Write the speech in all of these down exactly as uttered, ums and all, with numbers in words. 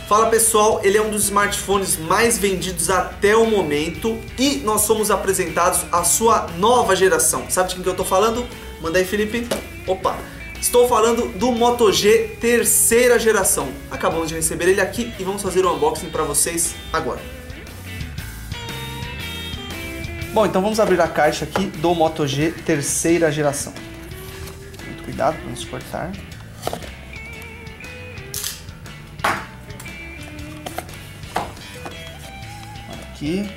Fala pessoal, ele é um dos smartphones mais vendidos até o momento e nós somos apresentados à sua nova geração. Sabe de quem que eu tô falando? Manda aí, Felipe. Opa! Estou falando do Moto G terceira geração. Acabamos de receber ele aqui e vamos fazer o unboxing para vocês agora. Bom, então vamos abrir a caixa aqui do Moto G terceira geração. Muito cuidado para não se cortar. Aqui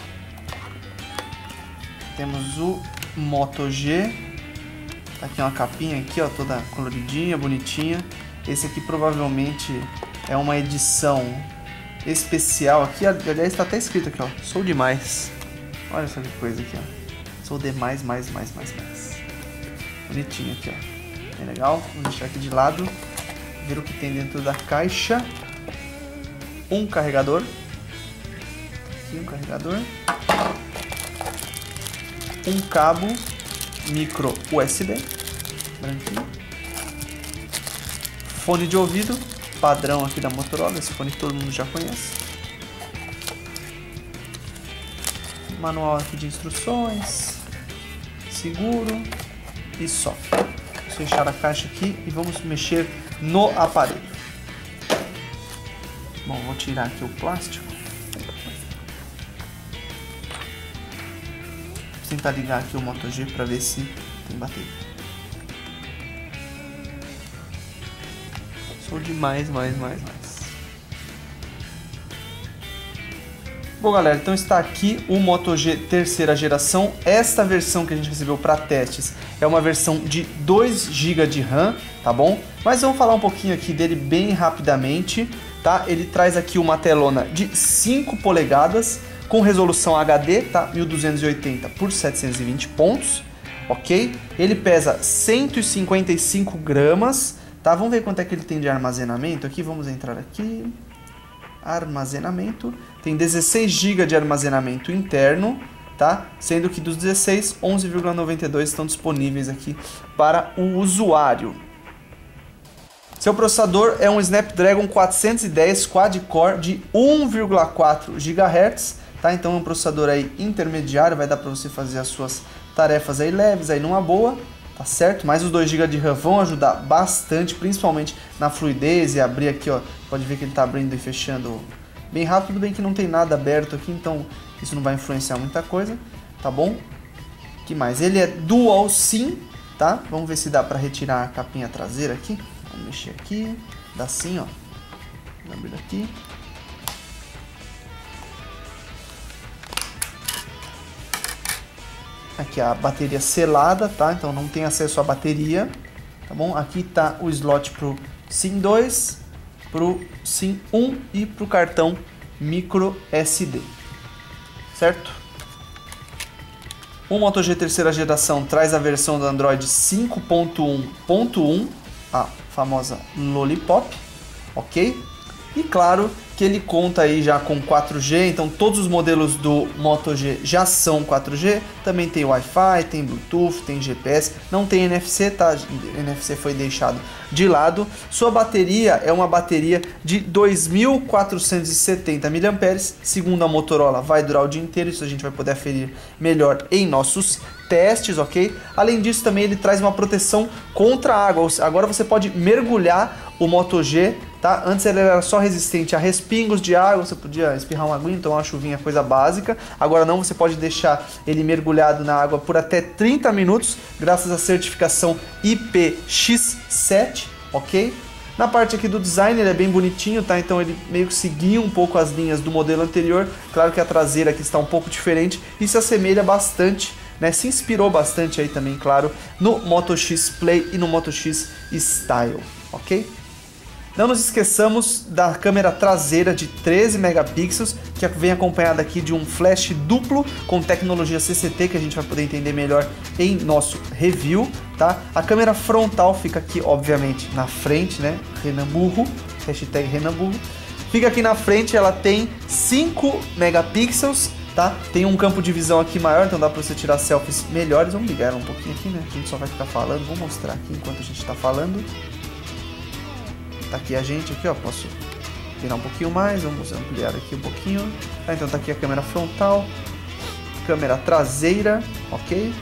temos o Moto G. Tá aqui uma capinha aqui, ó, toda coloridinha, bonitinha. Esse aqui provavelmente é uma edição especial aqui. Aliás, está até escrito aqui, ó, sou demais. Olha só que coisa aqui, ó. Sou demais, mais, mais, mais, mais. Bonitinho aqui, ó. Bem legal. Vamos deixar aqui de lado. Ver o que tem dentro da caixa. Um carregador. Aqui um carregador. Um cabo micro U S B. Branquinho. Fone de ouvido. Padrão aqui da Motorola. Esse fone que todo mundo já conhece. Manual aqui de instruções, seguro e só. Vamos fechar a caixa aqui e vamos mexer no aparelho. Bom, vou tirar aqui o plástico. Vou tentar ligar aqui o Moto G para ver se tem bateria. Sou demais, mais, mais, mais. Bom galera, então está aqui o Moto G terceira geração. Esta versão que a gente recebeu para testes é uma versão de dois gigas de RAM, tá bom? Mas vamos falar um pouquinho aqui dele bem rapidamente, tá? Ele traz aqui uma telona de cinco polegadas com resolução H D, tá? mil duzentos e oitenta por setecentos e vinte pontos, ok? Ele pesa cento e cinquenta e cinco gramas, tá? Vamos ver quanto é que ele tem de armazenamento aqui, vamos entrar aqui... Armazenamento, tem dezesseis gigas de armazenamento interno, tá? Sendo que dos dezesseis, onze vírgula noventa e dois estão disponíveis aqui para o usuário. Seu processador é um Snapdragon quatrocentos e dez quad-core de um vírgula quatro gigahertz, tá? Então é um processador aí intermediário, vai dar para você fazer as suas tarefas aí leves aí numa boa. Tá certo? Mas os dois gigas de RAM vão ajudar bastante, principalmente na fluidez e abrir aqui, ó. Pode ver que ele tá abrindo e fechando bem rápido, tudo bem que não tem nada aberto aqui, então isso não vai influenciar muita coisa, tá bom? Que mais? Ele é Dual SIM, tá? Vamos ver se dá para retirar a capinha traseira aqui. Vamos mexer aqui, dá sim, ó. Vamos abrir aqui. Aqui a bateria selada, tá? Então não tem acesso à bateria, tá bom? Aqui tá o slot pro SIM dois, pro SIM um e pro cartão micro S D, certo? O Moto G terceira geração traz a versão do Android cinco ponto um ponto um, a famosa Lollipop, ok? E claro que ele conta aí já com quatro G, então todos os modelos do Moto G já são quatro G, também tem Wi-Fi, tem Bluetooth, tem G P S, não tem N F C, tá? N F C foi deixado de lado. Sua bateria é uma bateria de dois mil quatrocentos e setenta miliampères-hora, segundo a Motorola vai durar o dia inteiro, isso a gente vai poder aferir melhor em nossos testes, ok? Além disso também ele traz uma proteção contra a água, agora você pode mergulhar o Moto G, tá? Antes ele era só resistente a respingos de água, você podia espirrar uma aguinha, tomar uma chuvinha, coisa básica. Agora não, você pode deixar ele mergulhado na água por até trinta minutos, graças à certificação I P X sete, ok? Na parte aqui do design ele é bem bonitinho, tá? Então ele meio que seguiu um pouco as linhas do modelo anterior. Claro que a traseira aqui está um pouco diferente e se assemelha bastante, né? Se inspirou bastante aí também, claro, no Moto X Play e no Moto X Style, ok? Não nos esqueçamos da câmera traseira de treze megapixels, que vem acompanhada aqui de um flash duplo com tecnologia C C T, que a gente vai poder entender melhor em nosso review, tá? A câmera frontal fica aqui, obviamente, na frente, né? Renan Burro, hashtag Renan Burro. Fica aqui na frente, ela tem cinco megapixels, tá? Tem um campo de visão aqui maior, então dá para você tirar selfies melhores. Vamos ligar ela um pouquinho aqui, né? A gente só vai ficar falando, vou mostrar aqui enquanto a gente está falando. Tá aqui a gente, aqui ó, posso virar um pouquinho mais, vamos ampliar aqui um pouquinho. Tá, então tá aqui a câmera frontal, câmera traseira, ok?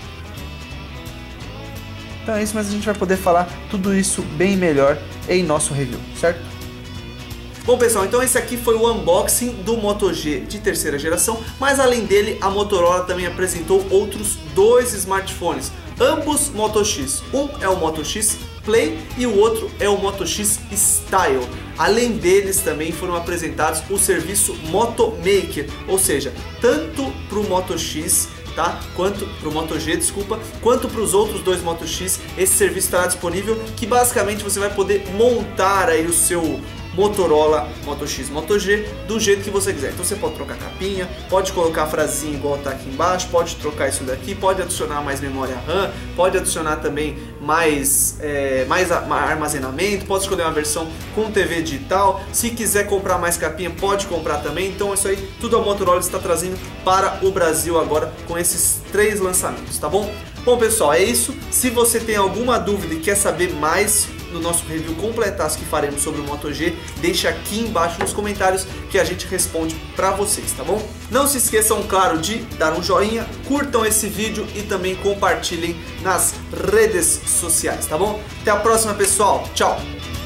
Então é isso, mas a gente vai poder falar tudo isso bem melhor em nosso review, certo? Bom pessoal, então esse aqui foi o unboxing do Moto G de terceira geração, mas além dele a Motorola também apresentou outros dois smartphones, ambos Moto X. Um é o Moto X Play e o outro é o Moto X Style. Além deles também foram apresentados o serviço Moto Maker, ou seja, tanto para o Moto X, tá? Quanto para o Moto G, desculpa, quanto para os outros dois Moto X, esse serviço estará disponível, que basicamente você vai poder montar aí o seu Motorola Moto X, Moto G do jeito que você quiser. Então você pode trocar capinha, pode colocar a frasinha igual tá aqui embaixo, pode trocar isso daqui, pode adicionar mais memória RAM, pode adicionar também mais, é, mais armazenamento, pode escolher uma versão com T V digital. Se quiser comprar mais capinha, pode comprar também. Então é isso aí, tudo a Motorola está trazendo para o Brasil agora com esses três lançamentos, tá bom? Bom pessoal, é isso. Se você tem alguma dúvida e quer saber mais no nosso review completaço que faremos sobre o Moto G, deixa aqui embaixo nos comentários que a gente responde pra vocês, tá bom? Não se esqueçam, claro, de dar um joinha, curtam esse vídeo e também compartilhem nas redes sociais, tá bom? Até a próxima, pessoal. Tchau!